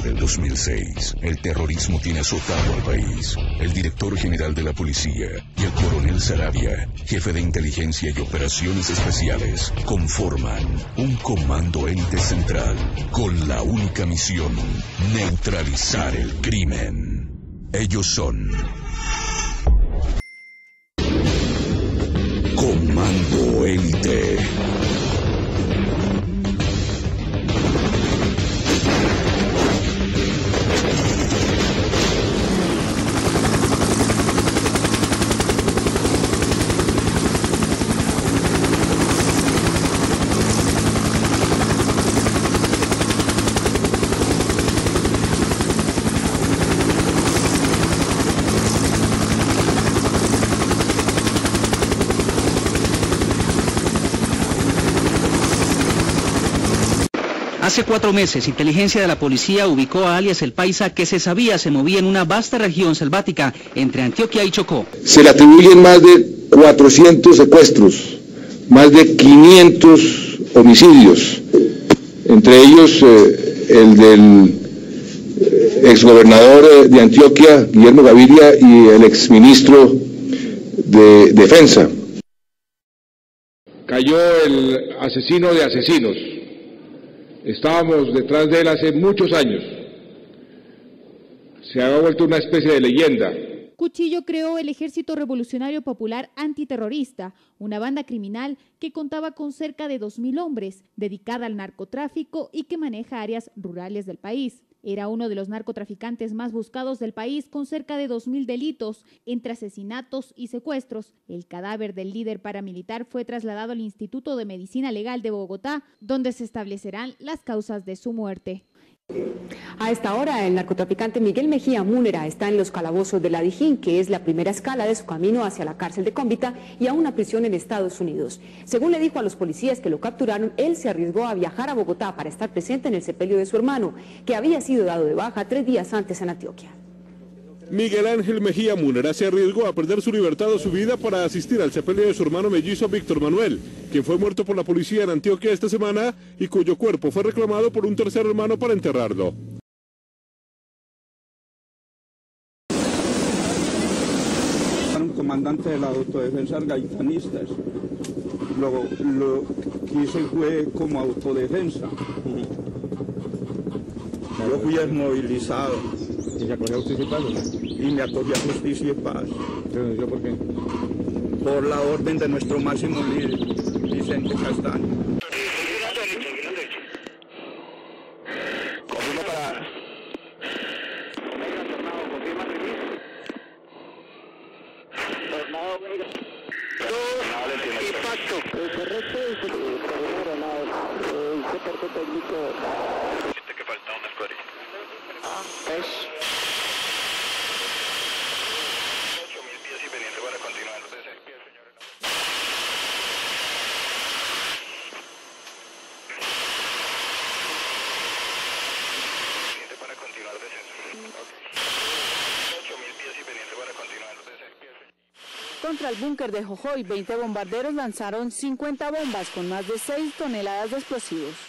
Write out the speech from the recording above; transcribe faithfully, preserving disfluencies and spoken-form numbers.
del dos mil seis, el terrorismo tiene azotado al país. El director general de la policía y el coronel Sarabia, jefe de inteligencia y operaciones especiales, conforman un comando élite central con la única misión: neutralizar el crimen. Ellos son Comando Élite. Hace cuatro meses, inteligencia de la policía ubicó a alias El Paisa, que se sabía se movía en una vasta región selvática entre Antioquia y Chocó. Se le atribuyen más de cuatrocientos secuestros, más de quinientos homicidios, entre ellos eh, el del exgobernador de Antioquia, Guillermo Gaviria, y el exministro de Defensa. Cayó el asesino de asesinos. Estábamos detrás de él hace muchos años. Se ha vuelto una especie de leyenda. Cuchillo creó el Ejército Revolucionario Popular Antiterrorista, una banda criminal que contaba con cerca de dos mil hombres, dedicada al narcotráfico y que maneja áreas rurales del país. Era uno de los narcotraficantes más buscados del país, con cerca de dos mil delitos entre asesinatos y secuestros. El cadáver del líder paramilitar fue trasladado al Instituto de Medicina Legal de Bogotá, donde se establecerán las causas de su muerte. A esta hora, el narcotraficante Miguel Mejía Múnera está en los calabozos de la Dijín, que es la primera escala de su camino hacia la cárcel de Cómbita y a una prisión en Estados Unidos. Según le dijo a los policías que lo capturaron, él se arriesgó a viajar a Bogotá para estar presente en el sepelio de su hermano, que había sido dado de baja tres días antes en Antioquia. Miguel Ángel Mejía Múnera se arriesgó a perder su libertad o su vida para asistir al sepelio de su hermano mellizo Víctor Manuel, quien fue muerto por la policía en Antioquia esta semana y cuyo cuerpo fue reclamado por un tercer hermano para enterrarlo. Un comandante de la autodefensa gaitanistas. Lo, lo que hice fue como autodefensa. Yo fui desmovilizado. ¿Y se acogió a justicia y paz? Y me acogí a justicia y paz. ¿Yo por qué? Por la orden de nuestro máximo líder, Vicente Castaño. Confirmo para... Tornado Vega. Dos, impacto. Correcto, el soporte técnico. Siente que falta una escuadrilla. Ah, es... ocho mil pies y pendiente para continuar los descensos. Pendiente para continuar los descensos. ocho mil pies y pendiente para continuar los descensos. Contra el búnker de Jojoy, veinte bombarderos lanzaron cincuenta bombas con más de seis toneladas de explosivos.